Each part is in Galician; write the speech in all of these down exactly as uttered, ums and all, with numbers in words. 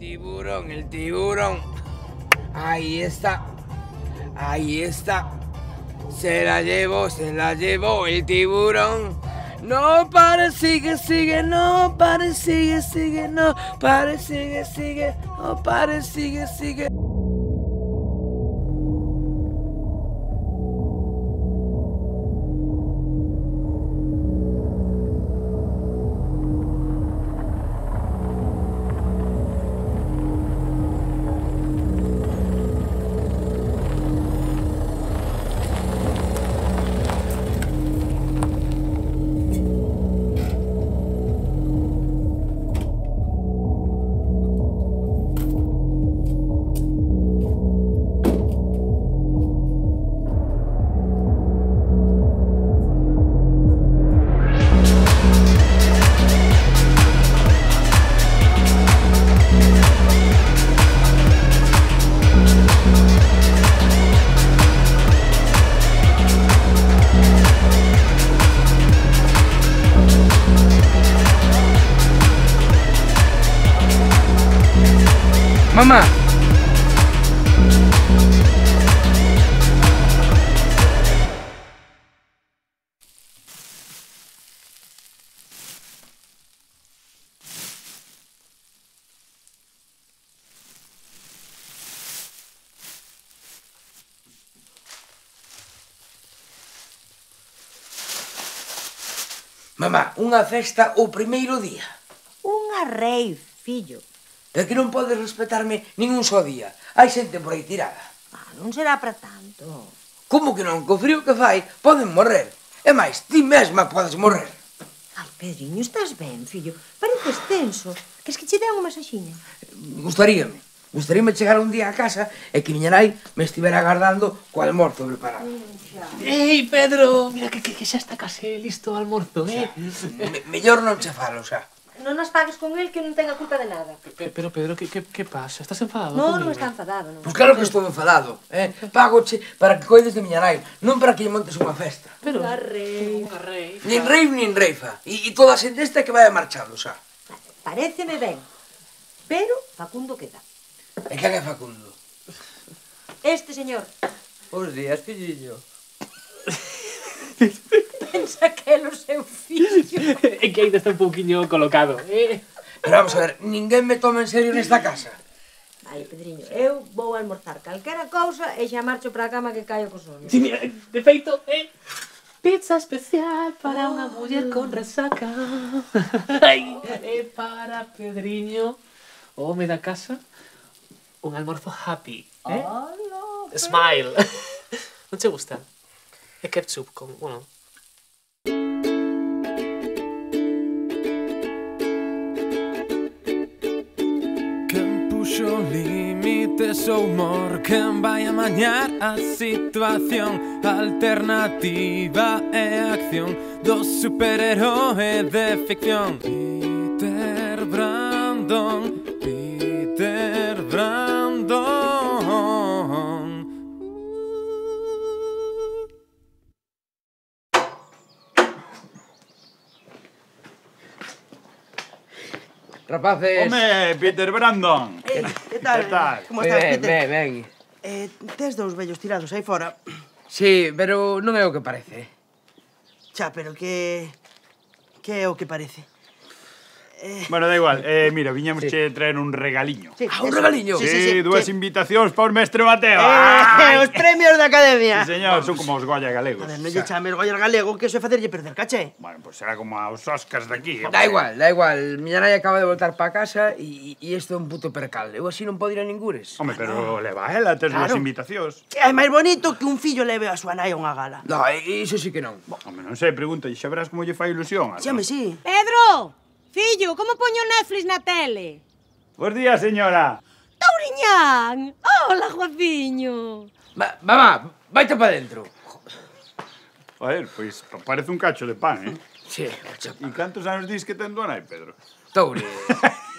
tiburón, el tiburón. Ahí está. Ahí está. Se la llevó, se la llevó el tiburón. No pare, sigue, sigue, no pare, sigue, sigue, no pare, sigue, sigue, no pare, sigue, sigue. Mamá. Mamá, unha festa o primeiro día. Unha rave, fillo. É que non podes respetarme nin un só día. Hai xente por aí tirada. Ah, non será para tanto. Como que non? Co frío que fai, poden morrer. E máis, ti mesma podes morrer. Ai, Pedriño, estás ben, fillo? Pareces tenso. Queres que che dea unha masaxiña? Gustaríame. Gustaríame chegar un día a casa e que miña nai me estivera agardando co almorzo preparado. Ei, Pedro, mira que, que, que xa está case listo o almorzo, eh? Me, mellor non che falo, xa. Non nos pagues con el que non tenga culpa de nada. Pero, pero Pedro, que, que, que pasa? Estás enfadado Non, comigo? non está enfadado, non. Pois claro que estou enfadado, eh? Págoche para que coides de miña nai, non para que lle montes unha festa. Pero... Unha rave. Unha rave. Nin rave nin reifa. E, e toda a xente esta que vai marchando, xa. Paréceme ben. Pero Facundo queda. E quen é Facundo? Este señor. Bos días, filliño. Pensa que é o seu fillo. É que ainda está un pouquiño colocado, eh? Pero vamos a ver, ninguén me toma en serio nesta casa. Ai, Pedriño, eu vou almorzar calquera cousa e xa marcho para a cama que caio co sono. Sí, mira, de feito, eh? Pizza especial para unha muller con resaca. Ai, e para Pedriño, o home da casa, un almorzo happy, eh? Hola, Smile. Non che gusta? É ketchup con, bueno... Quen puxo límites o humor, quen vai amañar a situación, alternativa e acción do superheroe de ficción. Peter Brandon, Peter Brandon. Rapaces... Home, Peter Brandon. Ei, que tal? Que tal? Como estás, Ben, Peter? ben, ben. Eh, tes dous vellos tirados aí fora. Sí, pero non é o que parece. Xa, pero que... Que é o que parece? Eh, Bueno, da igual. Eh, mira, viñamos che traer un regaliño. sí, Ah, un eso. regaliño? Sí, Sí, sí, sí, dúas sí. invitacións para o mestre Mateo. Eh, os premios da Academia. Sí, señor, son como os Goya galegos. A ver, non lle chames Goyer galego que eso é facerlle perder caché. Bueno, pues será como aos Oscars de aquí. Da igual, da igual. Miña nai acaba de voltar para casa e, e isto é un puto percal. Eu así non podo ir a ningures. Home, pero leva ela, tes dúas Claro. invitacións. Que é máis bonito que un fillo leve a súa nai a unha gala. No, iso sí que non. Home, non sei, pregunta, e xa verás como lle fai ilusión. Xame, sí. Pedro! Fillo, como poño Netflix na tele? Bos días, señora. Tauriñán! Hola, Joaciño! Va, mamá, vaite para dentro. A ver, pois parece un cacho de pan, eh? Sí, chapa. E cantos anos dis que ten dona aí, Pedro? Toure.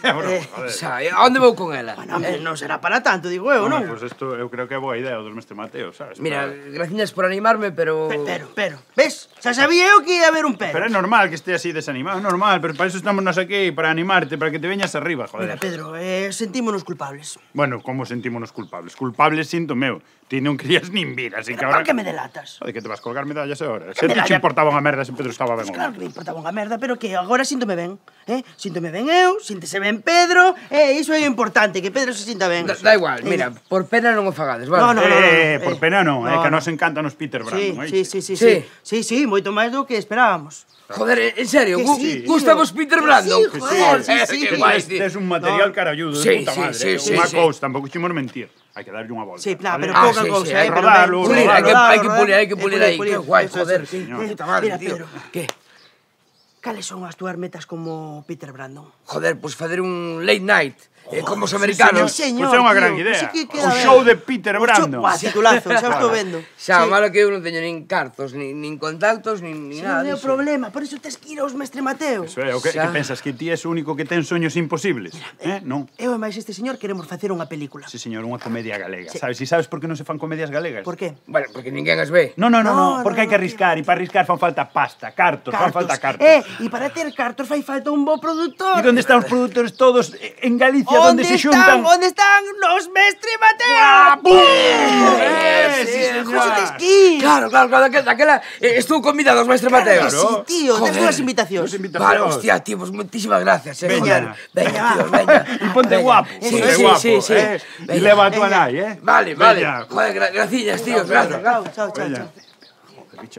Bro, Eh, joder. Xa, e a onde vou con ela? Bueno, hombre, non será para tanto, digo eu, Home, non? pois isto eu creo que é boa idea o dos mestre Mateo, sabes? Mira, Para- graciñas por animarme, pero... Pe- Pero, pero, ves? Xa sabía eu que ia haber un pero. Pero é normal que este así desanimado, é normal, pero para eso estamos nos aquí, para animarte, para que te veñas arriba, Mira, joder. Pedro, eh, sentímonos culpables. Bueno, como sentímonos culpables? Culpables sinto meu. Ti non querías nin vir, así que Pero ahora... por que me delatas? Joder, que te vas colgar medallas agora. Se ti medalla? che importaba unha merda se Pedro estaba ben ou Claro non. que me importaba unha merda, pero que agora síntome ben, eh? Síntome ben eu, síntese ben Pedro, e iso é o importante, que Pedro se sinta ben. Da, da igual, Eh, mira, por pena non o fagades, vale? No, no, no, no, Eh, no, por eh. pena non, eh, No, que a no. nos encantan os Peter Sí, Brandon, sí, sí, sí, Sí. sí, sí, sí, moito máis do que esperábamos. Joder, en serio, Que gu sí, gustamos tío. Peter Que Brandon? sí, joder, sí, sí. que Que guai, tes, tío. tes un material No. caralludo, Sí, de puta sí, madre. sí, eh. sí, Unha sí. cousa, tampouco chimos mentir. Hai que darlle unha volta. Sí, nah, vale? pero Ah, pouca sí, cousa, sí, eh, hay que pero rodarlo, ben. Pulir, hai que, Rodarlo, hai que rodarlo, pulir, hai que eh, pulir aí. pulir, Que guai, eso, joder. eso, sí. Puta madre, Mira, tío. Pedro. Que? Cales son as túas metas como Peter Brandon? Joder, pois facer un late night, eh, como os americanos. Sí, señor, Pois é unha tío, gran pois idea. sí que queda O ben. show de Peter O show- Brandon. Buah, titulazo, xa o estou vendo. Xa, Sí. malo que eu non teño nin cartos, nin, nin contactos, nin, nin Si nada non é o diso. problema, por iso tes que ir aos mestre Mateo. Eso é, o que, Xa. que pensas que ti és o único que ten soños imposibles? Eh? Non. Eu e máis este señor queremos facer unha película. Sí, señor, unha comedia galega. Sí. Sabes? E sabes por que non se fan comedias galegas? Por qué? Bueno, porque ninguén as ve. No, no, no, No, no, porque no, hai que no, arriscar, e para arriscar fan falta pasta, cartos, fan falta cartos. Eh, e para ter cartos fai falta un bo productor. E onde están os produtores todos en Galicia, onde se están? xuntan? Onde están los mestre Mateo? ¡Ah, pum! Eh, Eh, sí, sí, joder. señora. Tes que ir. Claro, claro, claro, daquela, daquela eh, estuvo convidado aos maestre Mateo. Que sí, tío, tes Joder. dúas invitacións. Dos invitacións. Vale, hostia, tío, pues moitísimas gracias, eh, Veña. joder. Veña, tío, veña. E ponte Veña. guapo, Sí, ponte sí, guapo, sí, sí. eh? E Veña. leva a tua Veña. nai, eh? Vale, vale. Veña. Joder, gra graciñas, tío, gracias. Chao, chao, chao, Veña. chao. Joder, bicha.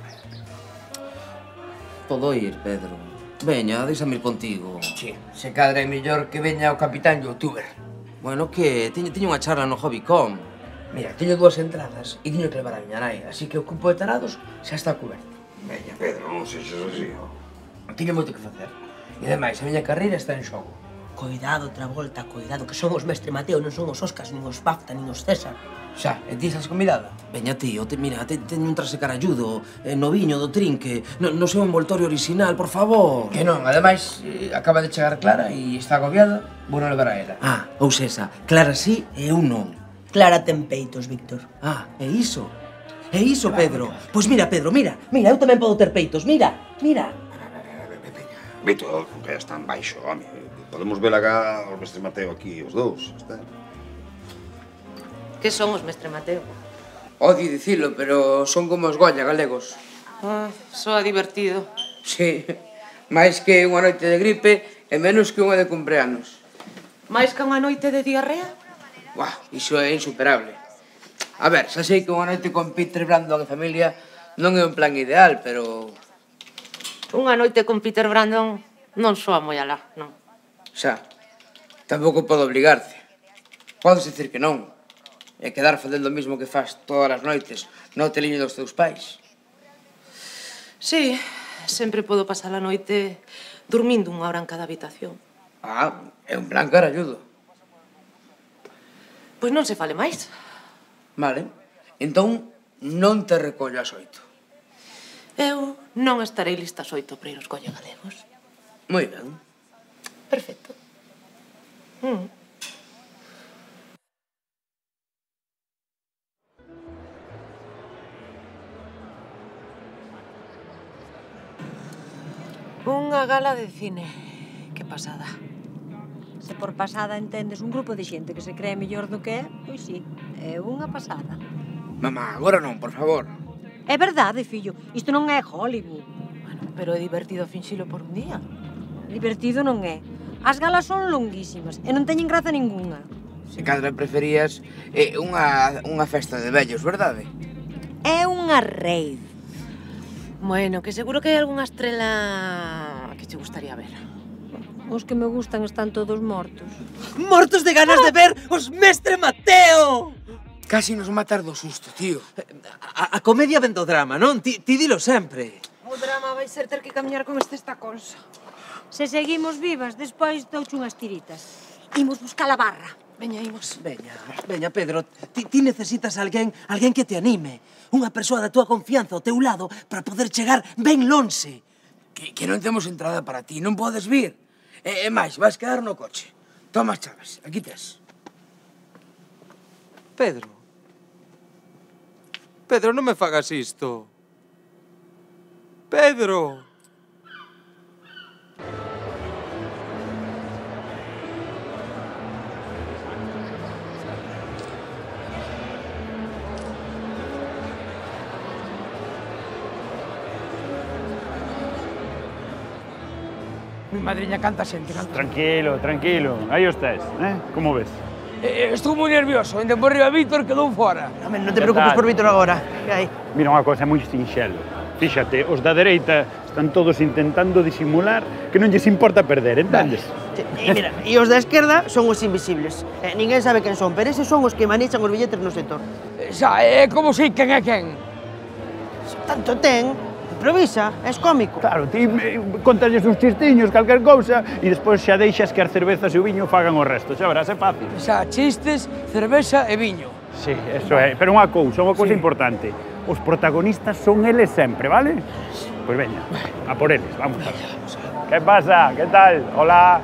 Podo ir, Pedro. Veña, déxame ir contigo. Sí, se cadra é mellor que veña o capitán youtuber. Bueno, que? Teño, teño unha charla no Hobbycom. Mira, teño dúas entradas e teño que levar a miña nai, así que o cupo de tarados xa está coberto. Veña, Pedro, non sexas así. Teño moito que facer. E ademais, a miña carreira está en xogo. Coidado, Travolta, coidado, que son os mestre Mateo, non son os Oscars, nin os BAFTA, nin os César. Xa, e ti estás convidada? Veña, tío, te, mira, te, teño un traxe caralludo, eh, noviño do trinque, no, no seu envoltorio original, por favor. Que non, ademais, eh, acaba de chegar Clara e está agobiada, vou non levar a ela. Ah, ou sesa, Clara sí e eu non. Clara ten peitos, Víctor. Ah, é iso. É iso, Pedro. Pois mira, Pedro, mira. Mira, eu tamén podo ter peitos, mira, mira. Víctor, que están baixo, home. Podemos ver acá os mestres Mateo aquí, os dous. Está. Que son os mestre Mateo? Odio dicilo, pero son como os Goya galegos. Ah, soa divertido. Sí, máis que unha noite de gripe e menos que unha de cumpleanos. Mais que unha noite de diarrea? Buah, iso é insuperable. A ver, xa sei que unha noite con Peter Brandon e familia non é un plan ideal, pero... Unha noite con Peter Brandon non soa moi alá, non. Xa, tampouco podo obligarte. Podes dicir que non. E quedar facendo o mismo que faz todas as noites no hoteliño dos teus pais. Sí, sempre podo pasar a noite dormindo unha hora en cada habitación. Ah, é un plan caralludo. Pois non se fale máis. Vale, entón non te recollo as oito. Eu non estarei lista ás oito para ir aos Goya galegos. Moi ben. Perfecto. Mm. Unha gala de cine. Que pasada. Se por pasada entendes un grupo de xente que se cree mellor do que é, pois sí, é unha pasada. Mamá, agora non, por favor. É verdade, fillo, isto non é Hollywood. Bueno, pero é divertido finxilo por un día. Divertido non é. As galas son longuísimas e non teñen graza ningunha. Se cadra preferías eh, unha, unha festa de vellos, verdade? É unha rave. Bueno, que seguro que hai algunha estrela que che gustaría ver. Os que me gustan están todos mortos. Mortos de ganas de ver os mestre Mateo! Casi nos matar do susto, tío. A, a comedia vendo drama, non? Ti, ti dilo sempre. O drama vai ser ter que camiñar con estes tacóns. Se seguimos vivas, despois douche unhas tiritas. Imos buscar a barra. Veña, imos. Veña, veña, Pedro, ti, ti necesitas alguén, alguén que te anime. Unha persoa da túa confianza ao teu lado para poder chegar ben lonxe. Que, que non temos entrada para ti, non podes vir. E, e máis, vas quedar no coche. Toma as chaves, aquí tes. Pedro. Pedro, non me fagas isto. Pedro. Mi madriña canta xente, canta. Tranquilo, tranquilo. Aí os tes, eh? Como ves? Eh, estou moi nervioso. Ainda por riba Víctor quedou fora. Home, non te preocupes por Víctor agora. Que hai? Mira unha cosa moi sinxelo. Fíxate, os da dereita están todos intentando disimular que non lles importa perder, entendes? E mira, e os da esquerda son os invisibles. Eh, ninguén sabe quen son, pero eses son os que manexan os billetes no sector. Eh, xa, é como sei quen é quen. Tanto ten, improvisa, és cómico. Claro, ti eh, contalles uns chistiños, calquer cousa, e despois xa deixas que as cervezas e o viño fagan o resto. Xa verás, é fácil. Xa, chistes, cervexa e viño. Sí, eso é. Pero unha cousa, unha cousa sí. importante. Os protagonistas son eles sempre, vale? Pois veña, a por eles, vamos. Que pasa? Que tal? Hola.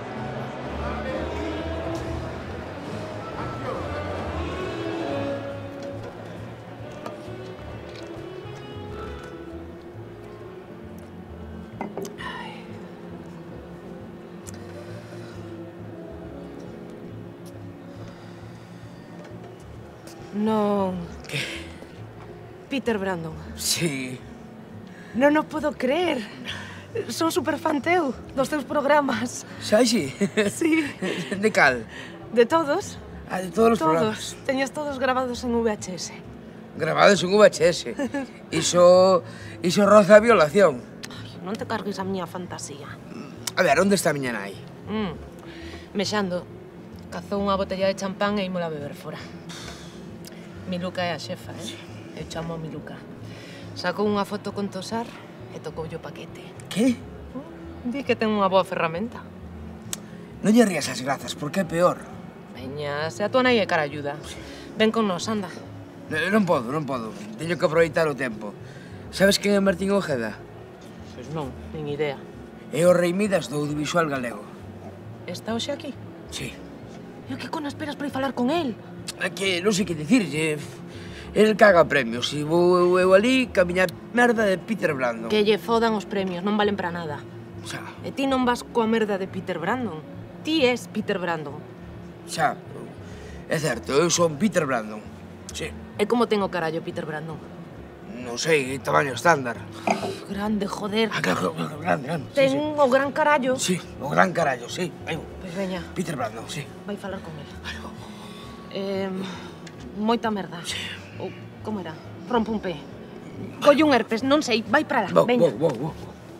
Non... Que? Peter Brandon. Sí. Non o podo creer. Son superfan teu, dos teus programas. Xa, sí? Sí. De cal? De todos. Ah, de todos os todos. programas. Teñes todos grabados en V H S. Grabados en V H S. Iso... Iso roza a violación. Ai, non te cargues a miña fantasía. A ver, onde está a miña nai? Mm. Mexando. Cazou unha botella de champán e ímola beber fora. Miluca é a xefa, eh? Eu chamo a Miluca. Sacou unha foto con Tosar e tocoulle o paquete. Que? Di que ten unha boa ferramenta. Non lle rías as grazas, porque é peor. Veña, se a tua nai é cara ayuda. Ven con nos, anda. Non, non podo, non podo. Teño que aproveitar o tempo. Sabes quen é Martín Ojeda? Pois non, nin idea. É o rei Midas do audiovisual galego. Está hoxe aquí? Sí. E o que cona esperas para ir falar con el? É que non sei que dicirlle. El caga premios e vou eu ali camiñar merda de Peter Brandon. Que lle fodan os premios, non valen para nada. Xa. E ti non vas coa merda de Peter Brandon. Ti és Peter Brandon. Xa. É certo, eu son Peter Brandon. Sí. E como ten o carallo Peter Brandon? Non sei, tamaño estándar. Grande, joder. Ah, claro, claro, grande, grande. Ten sí, sí. o gran carallo. Sí, o gran carallo, sí. Aí vou. Pois veña. Peter Brandon, sí. Vai falar con el. Eh, moita merda. Sí. Ou, como era? Rompe un pé. Colle un herpes, non sei. Vai para lá, Vou, veña. vou, vou, vou.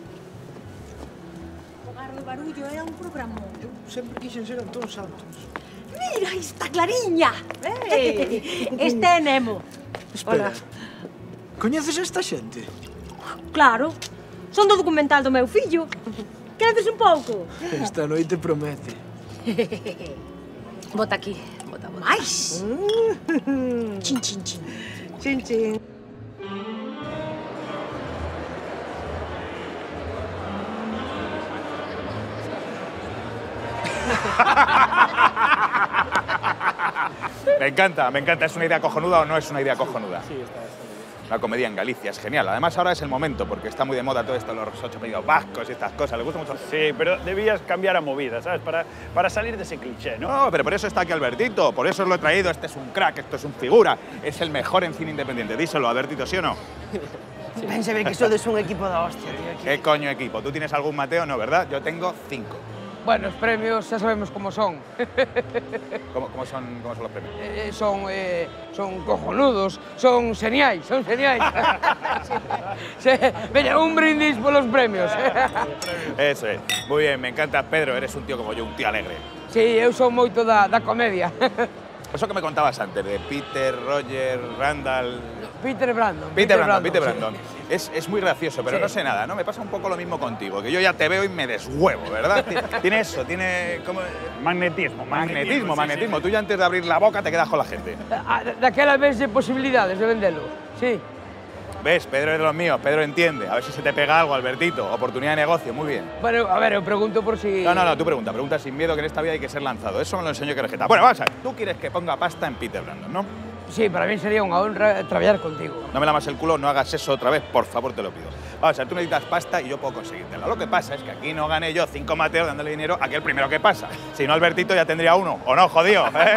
O Gardo Barullo era un programón. Eu sempre quixen ser Antón Santos. Mira, aí está Clariña. Hey. Este é Nemo. Espera. Hola. Coñeces esta xente? Claro. Son do documental do meu fillo. Queredes un pouco? Esta noite promete. Bota aquí. Bota, bota. Mais. Chin, chin, chin. Chin, chin. Me encanta, me encanta. ¿Es una idea cojonuda o no es una idea cojonuda? Sí, está, está muy bien. La comedia en Galicia es genial. Además, ahora es el momento, porque está muy de moda todo esto, los ocho apellidos vascos y estas cosas. ¿Le gusta mucho? Sí, pero debías cambiar a movida, ¿sabes? Para, para salir de ese cliché, ¿no? No, pero por eso está aquí Albertito. Por eso os lo he traído. Este es un crack, esto es un figura. Es el mejor en cine independiente. Díselo, Albertito, ¿sí o no? Sí. Pense ver que sodes un equipo da hostia, tío. Aquí. ¿Qué coño equipo? ¿Tú tienes algún Mateo? No, ¿verdad? Yo tengo cinco. Bueno, os premios xa sabemos como son. ¿Cómo, cómo, son, cómo son los premios? Eh, son, eh, son cojonudos, son geniais, son geniais. Sí. Veña, un brindis polos premios. Eso es. Muy bien, me encanta. Pedro, eres un tío como yo, un tío alegre. Sí, eu son moito da, da comedia. Eso que me contabas antes, de Peter, Roger, Randall... Peter Brandon. Peter, Peter Brandon, Brandon, Peter Brandon. Sí. Es, es muy gracioso, pero sí. no sé nada, ¿no? Me pasa un poco lo mismo contigo, que yo ya te veo y me deshuevo, ¿verdad? Tiene eso, tiene... ¿cómo? Magnetismo, Magnetismo, magnetismo. magnetismo. Tú ya antes de abrir la boca te quedas con la gente. Ah, daquela vez de posibilidades de vendelo, sí. ¿Ves? Pedro es de los míos, Pedro entiende. A ver si se te pega algo, Albertito. Oportunidad de negocio, muy bien. Bueno, a ver, os pregunto por si... No, no, no, tú pregunta, pregunta sin miedo, que en esta vida hay que ser lanzado. Eso me lo enseñó Querejeta. Bueno, vamos a ver, tú quieres que ponga pasta en Peter Brandon, ¿no? Sí, para mí sería una honra trabajar contigo. No me lamas el culo, no hagas eso otra vez, por favor, te lo pido. Vamos a ver, tú necesitas pasta y yo puedo conseguírtela. Lo que pasa es que aquí no gané yo cinco mateos dándole dinero a aquel primero que pasa. Si no, Albertito ya tendría uno, ¿o no, jodido? ¿Eh?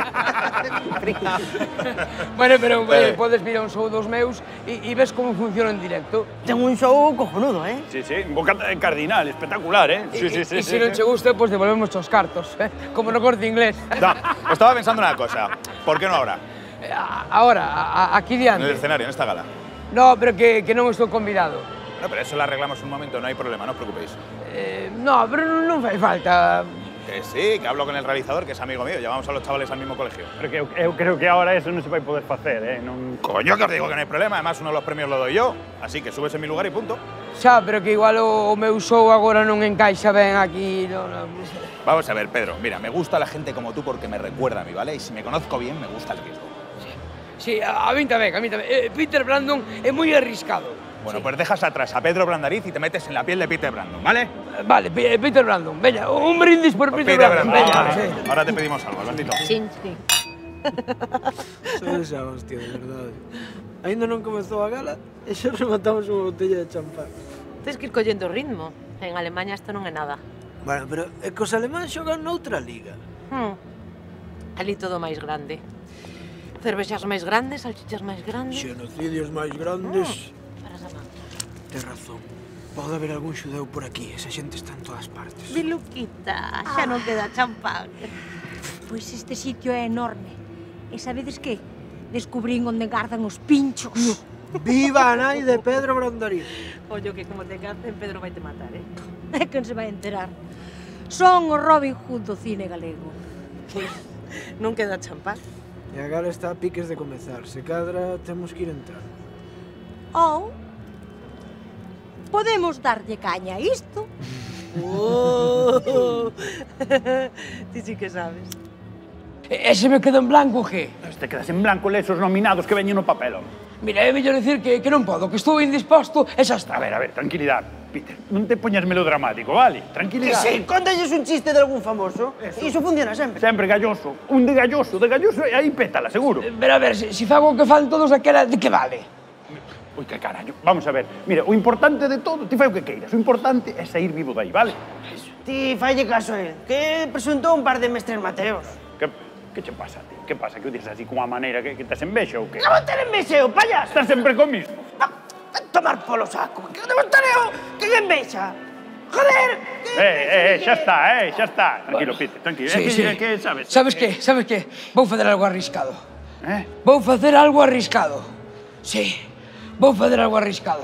Bueno, pero eh, puedes vir a un show dos meus y, y ves cómo funciona en directo. Tengo un show cojonudo, ¿eh? Sí, sí, un bocata de cardinal, espectacular, ¿eh? Sí, y, sí, sí. Y sí, si no sí. te gusta, pues devolvemos los cartos, ¿eh? Como no corte inglés. No, estaba pensando una cosa. ¿Por qué no ahora? Eh, Ahora, a, a, aquí En diante. el escenario, en esta gala. No, pero que, que non estou convidado. No, pero eso lo arreglamos un momento, no hay problema, no os preocupéis. Eh, no, pero non, non fai falta. Que sí, que hablo con el realizador, que es amigo mío. Llevamos a los chavales al mismo colegio. Pero que eu, eu creo que ahora eso non se vai poder facer, eh? Non... Coño, que os digo que no hay problema. Además, uno de los premios lo doy yo. Así que subes en mi lugar y punto. Xa, pero que igual o, o meu show agora non encaixa ben aquí. No, no. Vamos a ver, Pedro. Mira, me gusta la gente como tú porque me recuerda a mí, ¿vale? Y si me conozco bien, me gusta el riesgo. Sí, a, a mí tamén, a mí tamén. Eh, Peter Brandon é moi arriscado. Bueno, sí. Pues dejas atrás a Pedro Brandariz y te metes en la piel de Peter Brandon, ¿vale? Eh, Vale, P Peter Brandon, veña, un brindis por Pues Peter, Peter Brandon. Brandon. Veña, Vale. sí. Ahora te pedimos algo, Albertito. Sin, sin. Son esa hostia, de verdade. Ainda non comezou a gala e xa rematamos unha botella de champán. Tens que ir collendo ritmo. En Alemanha isto non é nada. Bueno, pero é que os alemáns xogan noutra liga. Hmm. Ali todo máis grande. Cervexas máis grandes, salchichas máis grandes. Xenocidios máis grandes. Mm. Paras a man. Tes razón. Pode haber algún xudeu por aquí, esa xente está en todas partes. Biluquita, xa non queda champán. Pois este sitio é enorme. E sabedes que? Descubrín onde gardan os pinchos. No. Viva a nai de Pedro Brandariz. Ollo que como te cacen, Pedro vai te matar, eh? É quen se vai enterar. Son o Robin Hood do cine galego. Pois non queda champán. E a gala está a piques de comezar. Se cadra, temos que ir entrar. Ou podemos darlle caña a isto. Oh. Ti sí que sabes. E se me quedo en blanco, que? Se te quedas en blanco, lees os nominados que veñen no papel, home. Mira, é mellor dicir que, que non podo, que estou indisposto e xa está. A ver, a ver, tranquilidad, Peter. Non te poñas melodramático, vale? Que Tranquilidad. sí, contalles un chiste de algún famoso. Iso funciona sempre. Sempre galloso. Un de galloso, de galloso, e aí pétala, seguro. Pero a ver, se, se fago o que fan todos aquela, de que vale? Ui, que carallo. Vamos a ver. Mira, o importante de todo, ti fai o que queiras. O importante é sair vivo dai, vale? Ti falle caso a él, que presentou un par de mestres mateos. Que, que che pasa a ti? Que pasa? Que o dices así con unha maneira que, que tes envexa ou que? Que vou ter envexeo, payas! Estás sempre co mismo. No, tomar polo saco, que debo estar eu, que envexa. Joder! Eh, eh, eh, xa está, eh, xa está. Tranquilo, Peter, tranquilo. Sí, é que, sí. é que, sabes? Sabes que? Sabes que? Vou facer algo arriscado. Eh? Vou facer algo arriscado. Sí, vou facer algo arriscado.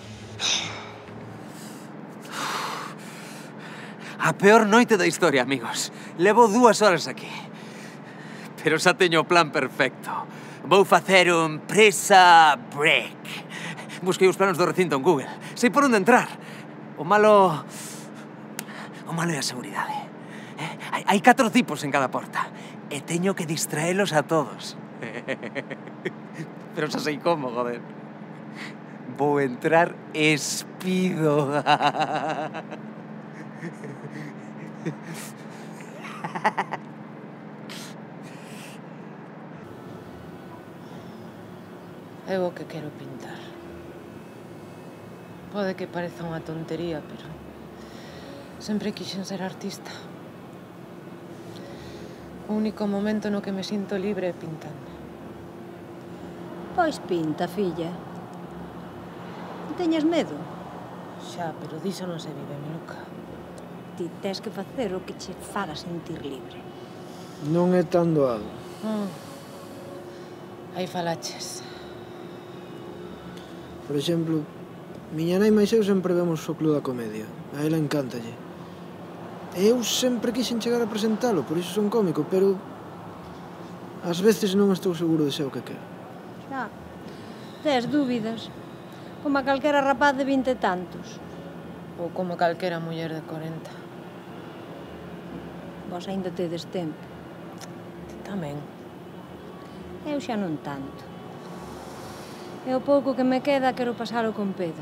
A peor noite da historia, amigos. Levo dúas horas aquí. Pero xa teño o plan perfecto. Vou facer un presa break. Busquei os planos do recinto en Google. Sei por onde entrar. O malo... O malo é a seguridade. Eh? Hai, hai catro tipos en cada porta. E teño que distraelos a todos. Pero xa sei como, joder. Vou entrar espido. Eu o que quero pintar. Pode que pareza unha tontería, pero sempre quixen ser artista. O único momento no que me sinto libre é pintando. Pois pinta, filla. Non teñas medo. Xa, pero diso non se vive, Miluca. Ti tes que facer o que che faga sentir libre. Non é tan doado. Mm. Aí falaches. Por exemplo, miña nai máis eu sempre vemos o Club da Comedia. A ela encántalle. E eu sempre quixen chegar a presentalo, por iso son cómico, pero ás veces non estou seguro de ser o que quero. Xa, tes dúbidas. Como a calquera rapaz de vinte e tantos. Ou como calquera muller de corenta. Vos aínda tedes tempo. Ti tamén. Eu xa non tanto. E o pouco que me queda quero pasalo con Pedro.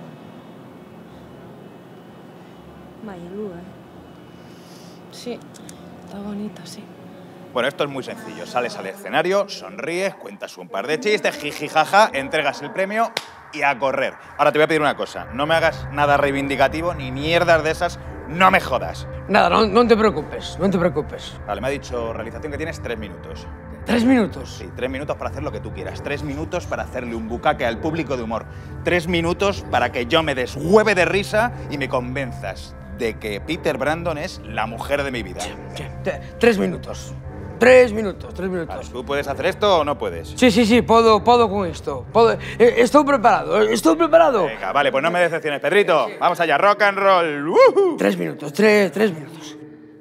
Vaya lúa, eh? Sí, está bonita, sí. Bueno, esto es muy sencillo. Sales al escenario, sonríes, cuentas un par de chistes, jiji, jaja, entregas el premio y a correr. Ahora te voy a pedir una cosa. No me hagas nada reivindicativo ni mierdas de esas. No me jodas. Nada, no, no te preocupes, no te preocupes. Vale, me ha dicho realización que tienes tres minutos. ¿Tres minutos? Sí, tres minutos para hacer lo que tú quieras. Tres minutos para hacerle un bucaque al público de humor. Tres minutos para que yo me deshueve de risa y me convenzas de que Peter Brandon es la mujer de mi vida. Sí, tres minutos. Tres minutos, tres minutos. Vale, ¿tú puedes hacer esto o no puedes? Sí, sí, sí, puedo, puedo con esto. Puedo, eh, estoy preparado, estoy preparado. Venga, vale, pues no me decepciones, Pedrito. Vamos allá, rock and roll. ¡Woohoo! Tres minutos, tres, tres minutos.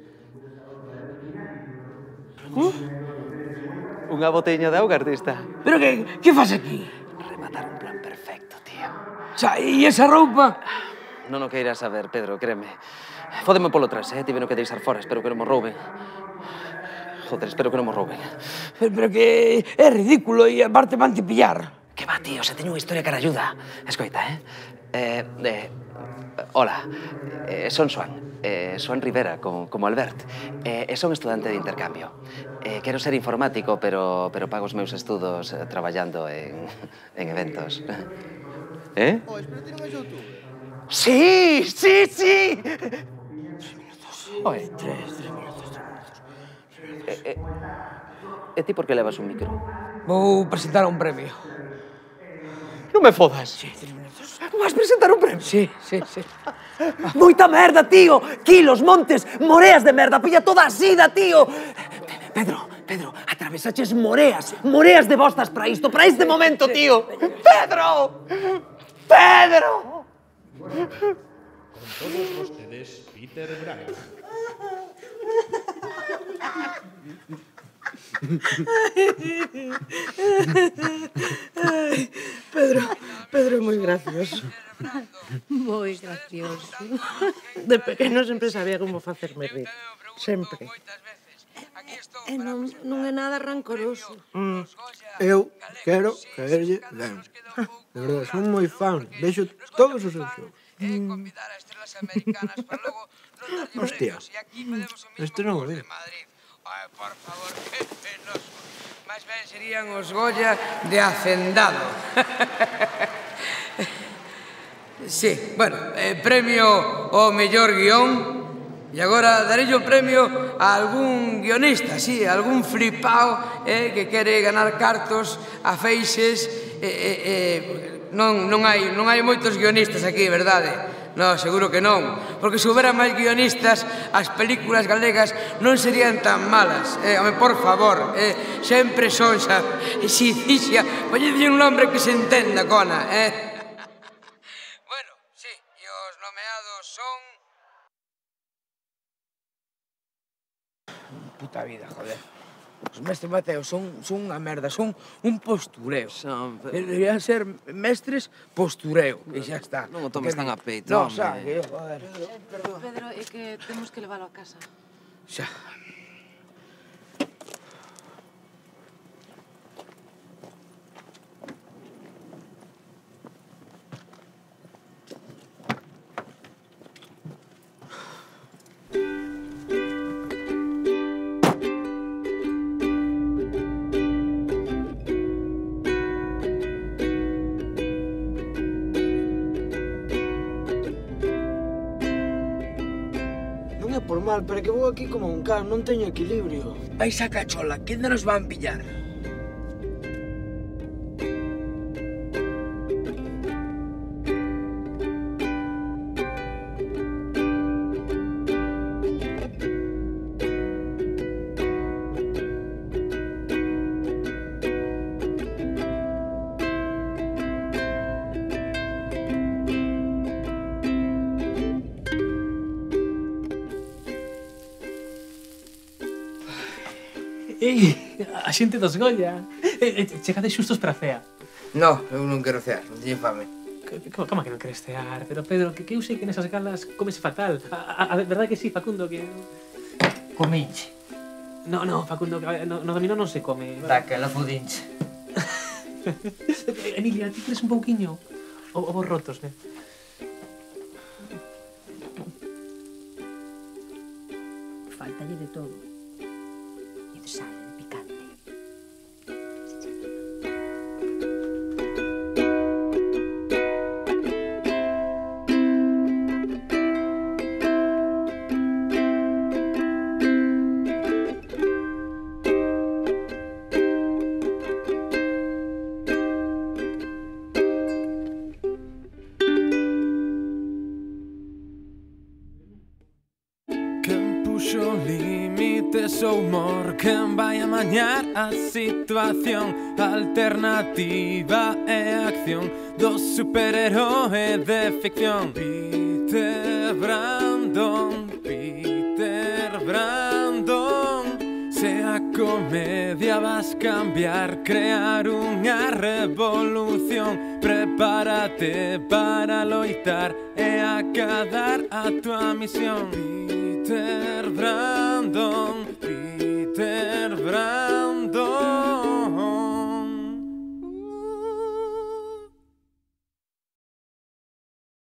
Uh, unha boteña de auga, artista. Pero que, que faz aquí? Rematar un plan perfecto, tío. Xa, e esa roupa? Non o queiras saber, Pedro, créeme. Fódeme polo tras, eh? Tiveno que deixar fora, espero que non mo rouben. Joder, espero que non mo rouben. Pero, pero que é ridículo e aparte van te pillar. Que va, tío, se teño unha historia caralluda. Escoita, eh? Eh, eh hola, eh, son Xoan. Eh, Xoan Rivera, como, como Albert. Eh, son estudante de intercambio. Eh, quero ser informático, pero, pero pago os meus estudos eh, traballando en, en eventos. Eh? Oh, espera, ti non és YouTube? Sí, sí, sí! Tres minutos. Oye, tres, tres minutos, tres minutos. Eh, eh, e ti por que levas un micro? Vou presentar un premio. Non me fodas. Sí, tres minutos. Vas presentar un premio? Sí, sí, sí. Moita merda, tío! Kilos, montes, moreas de merda, pilla toda a sida, tío! Pedro, Pedro, atravesaches moreas, moreas de bostas para isto, para este momento, tío! Pedro! Pedro! Con todos vostedes, Peter Braga. Ay, Pedro, Pedro é moi gracioso. Moi gracioso. De pequeno sempre sabía como facerme rir. Sempre. E non, non é nada rancoroso. Mm. Eu quero caerlle ben. De verdade, son moi fan. Vexo todos os seus xogos. Mm. Hostia, este non o vi. Ai, por favor, que penoso. Máis ben serían os Goya de Hacendado. Sí, bueno, eh, premio ao mellor guión. E agora darei o premio a algún guionista, sí, a algún flipao eh, que quere ganar cartos a feixes. Eh, eh, eh, non, non, hai, non hai moitos guionistas aquí, verdade? Non, seguro que non. Porque se houbera máis guionistas, as películas galegas non serían tan malas. Eh, home, por favor, eh, sempre son xa... Si dixa, poñedlle un nombre que se entenda, cona, eh? Bueno, sí, e os nomeados son... Puta vida, joder. Os mestres Mateos son, son unha merda, son un postureo. Son... Deberían ser mestres postureo, e xa está. Non o tomes tan a peito, no, hombre. xa, que, joder. Pedro, é que temos que leválo a casa. Xa. Por mal, pero que vou aquí como un can, non teño equilibrio. Vais a cachola, que ainda nos van pillar. Ei, a xente dos Goya. Eh, eh, chegade xustos para a cea. No, eu non quero cear, non teño fame. Como, como que non queres cear? Pero, Pedro, que, que eu sei que nesas galas comes fatal. A, a, a verdade que sí, Facundo, que... Cominche. No, no, Facundo, que no, no dominó non se come. Daquela fudinche. Emilia, ti queres un pouquiño? Ovos rotos, eh? Faltalle de todo. E de sal, de picante. Puxo límites o humor, quen vai amañar a situación. Alternativa e acción do superheroe de ficción. Peter Brandon, Peter Brandon. Se a comedia vas cambiar, crear unha revolución, prepárate para loitar e acadar a tua misión. Peter Brandon, Peter Brandon.